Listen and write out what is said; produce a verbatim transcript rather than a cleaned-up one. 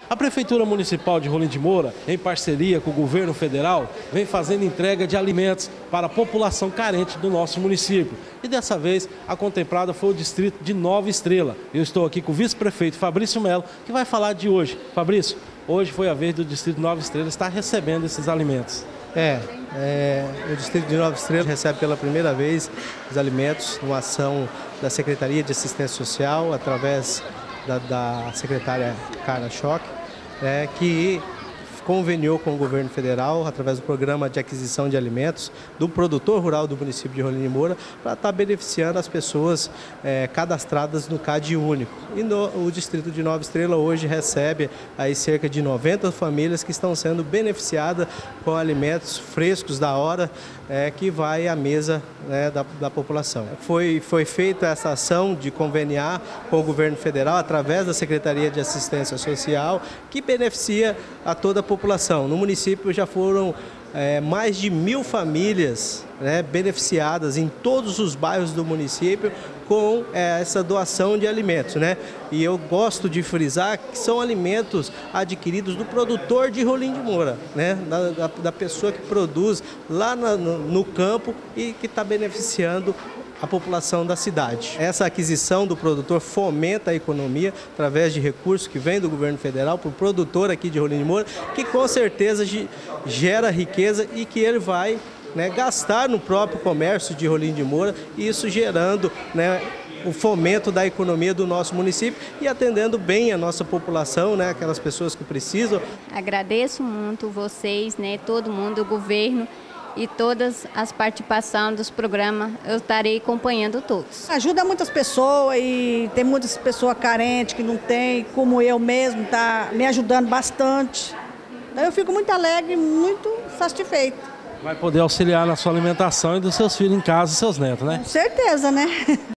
A Prefeitura Municipal de Rolim de Moura, em parceria com o governo federal, vem fazendo entrega de alimentos para a população carente do nosso município. E dessa vez, a contemplada foi o distrito de Nova Estrela. Eu estou aqui com o vice-prefeito Fabrício Melo, que vai falar de hoje. Fabrício, hoje foi a vez do distrito Nova Estrela estar recebendo esses alimentos. É, é, o distrito de Nova Estrela recebe pela primeira vez os alimentos numa ação da Secretaria de Assistência Social, através da, da secretária Carla Schock, é, que conveniou com o governo federal, através do programa de aquisição de alimentos do produtor rural do município de Rolim de Moura, para estar beneficiando as pessoas é, cadastradas no CAD único. E no, o distrito de Nova Estrela hoje recebe aí cerca de noventa famílias que estão sendo beneficiadas com alimentos frescos da hora, é, que vai à mesa, né, da, da população. Foi, foi feita essa ação de conveniar com o governo federal, através da Secretaria de Assistência Social, que beneficia a toda a população. No município já foram é, mais de mil famílias, né, beneficiadas em todos os bairros do município com é, essa doação de alimentos, né? E eu gosto de frisar que são alimentos adquiridos do produtor de Rolim de Moura, né? Da, da, da pessoa que produz lá na, no, no campo e que está beneficiando a população da cidade. Essa aquisição do produtor fomenta a economia através de recursos que vem do governo federal para o produtor aqui de Rolim de Moura, que com certeza gera riqueza e que ele vai, né, gastar no próprio comércio de Rolim de Moura, e isso gerando, né, o fomento da economia do nosso município e atendendo bem a nossa população, né, aquelas pessoas que precisam. Agradeço muito vocês, né, todo mundo, o governo, e todas as participações dos programas, eu estarei acompanhando todos. Ajuda muitas pessoas e tem muitas pessoas carentes que não tem, como eu mesmo, está me ajudando bastante. Então eu fico muito alegre, muito satisfeita. Vai poder auxiliar na sua alimentação e dos seus filhos em casa e seus netos, né? Com certeza, né?